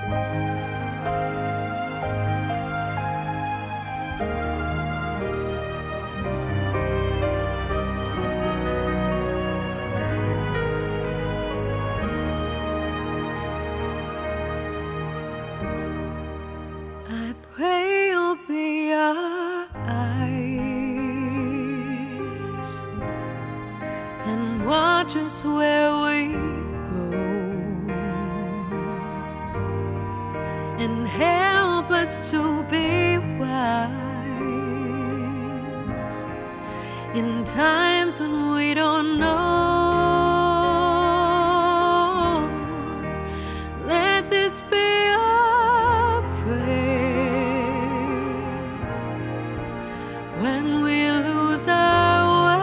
Just where we go, and help us to be wise in times when we don't know. Let this be our prayer when we lose our way.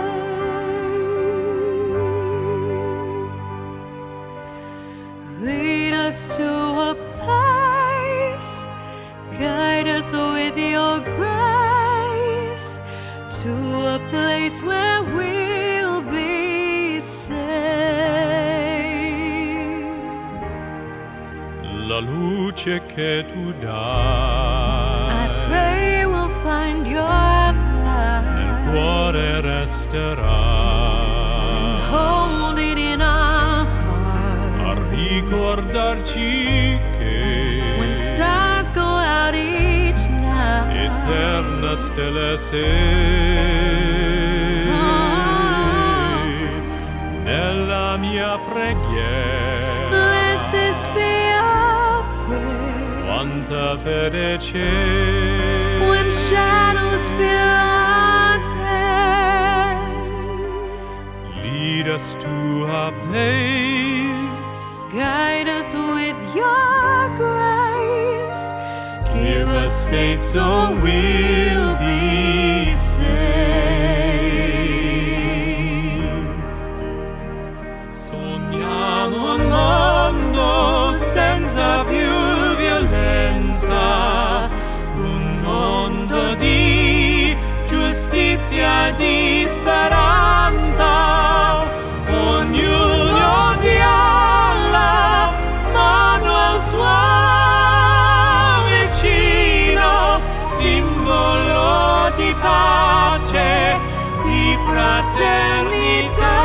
Lead us to a place, guide us with your grace, to a place where we'll be safe. La luce che tu dai, I pray we'll find your light, nel cuore resterà, and hold it in our heart. Ricordarci che when stars go out each night, eterna stella sei, nella mia preghiera. Let this be our prayer. Quanta fede c'è When shadows fill our day, lead us to a place, guide us with your grace, give us faith so we'll be saved. Sogniamo un mondo senza più violenza, un mondo di giustizia, di speranza. Ognuno dia la mano sua vicino, simbolo di pace, di fraternità.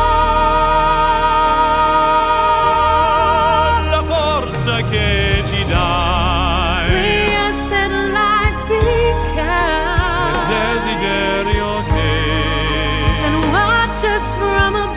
La forza che ci dai, we ask that life be kind, il desiderio che and watch us from above.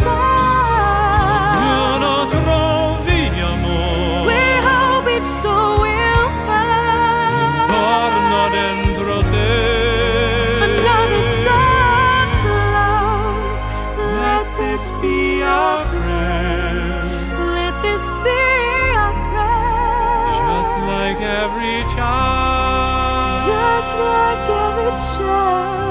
ognuno trovi amore, We hope each soul will find torna dentro sé. another soul to love. Let this be our prayer, Let this be our prayer. just like every child, Just like every child.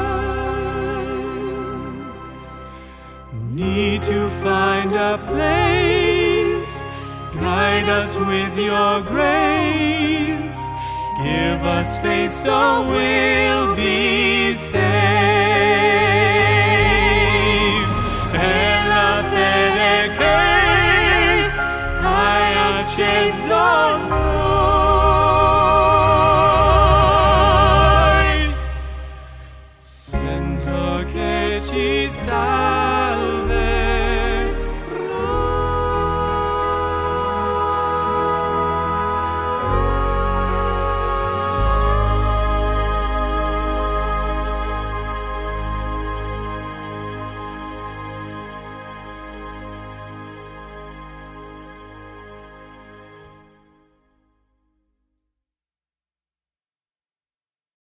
need to find a place, guide us with your grace, give us faith so we'll be saved.